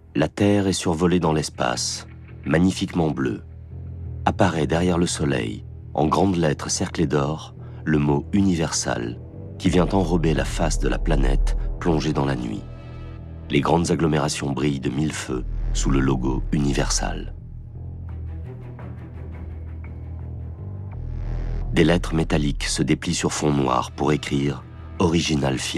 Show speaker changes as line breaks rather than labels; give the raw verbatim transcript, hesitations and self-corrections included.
La Terre est survolée dans l'espace, magnifiquement bleue. Apparaît derrière le Soleil, en grandes lettres cerclées d'or, le mot « Universal » qui vient enrober la face de la planète plongée dans la nuit. Les grandes agglomérations brillent de mille feux sous le logo Universal. Des lettres métalliques se déplient sur fond noir pour écrire « Original Film ».